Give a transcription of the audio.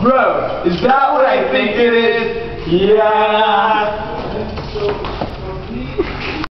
Bro, is that what I think it is? Yeah.